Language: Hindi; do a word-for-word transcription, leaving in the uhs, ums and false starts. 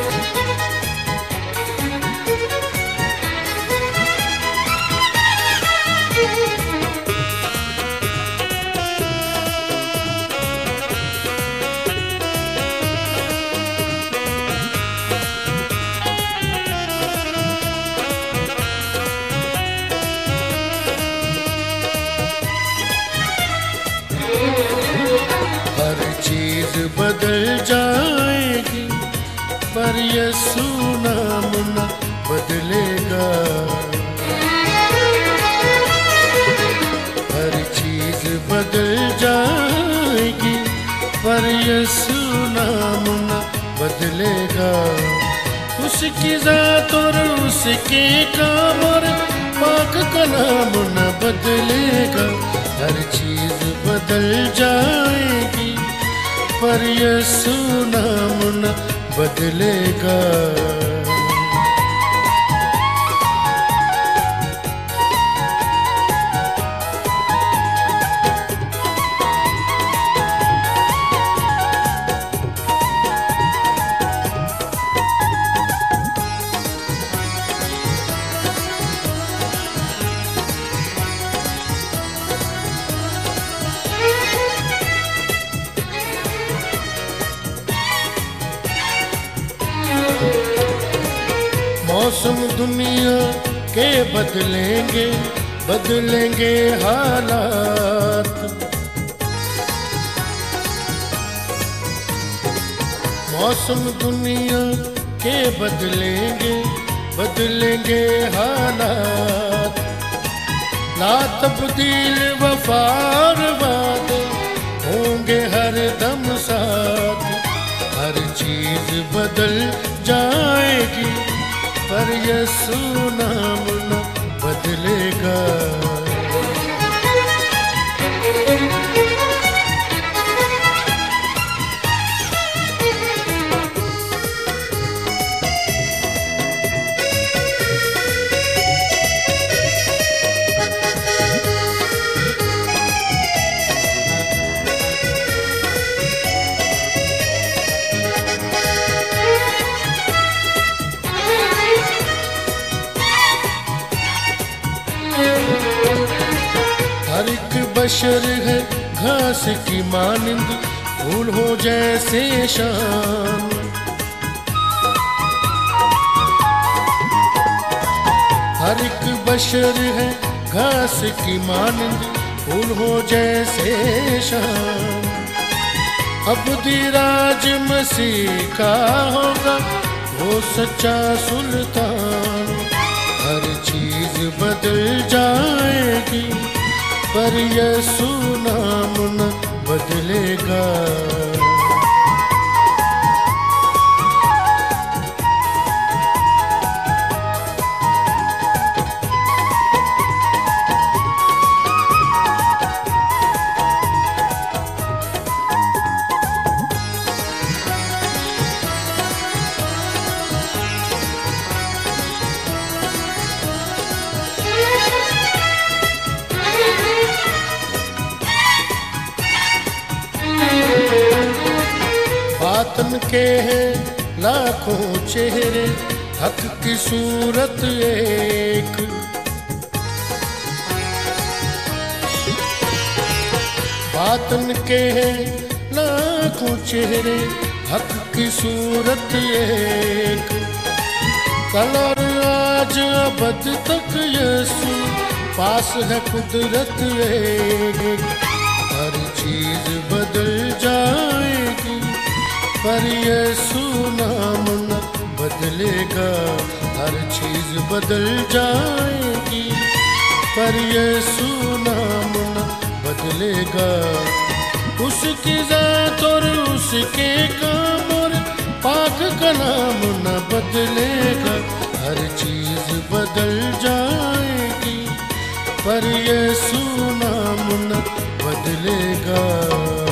बदल जाएगी पर यीशु नाम न बदलेगा। हर चीज बदल जाएगी पर यीशु नाम न बदलेगा। उसकी जात और उसके काम और पाक का नाम न बदलेगा। हर चीज बदल जाएगी पर यीशु नाम न बदलेगा। मौसम दुनिया के बदलेंगे, बदलेंगे हालात। मौसम दुनिया के बदलेंगे, बदलेंगे हालात। ला तब्दील वफार वादे होंगे हर दम साथ। हर चीज बदल जाएगी पर यीशु नाम न बदलेगा। हर एक बशर है घास की मानिंद, फूल हो जैसे शाम। हर एक बशर है घास की मानिंद, फूल हो जैसे शाम। अब्दी राज मसीह का होगा वो सच्चा सुल्तान। हर चीज बदल जाएगी पर यीशु नाम न बदलेगा। बातन के हैं लाखों चेहरे, हक की सूरत एक। बातन के हैं लाखों चेहरे, हक की सूरत एक। कल और आज अबद तक यीशु पास है कुदरत एक। हर चीज बदल जाएगी पर यीशु नाम न बदलेगा। हर चीज बदल जाएगी पर यीशु नाम न बदलेगा। उसकी जात और उसके काम और पाक का नाम न बदलेगा। हर चीज बदल जाएगी पर यीशु नाम न बदलेगा।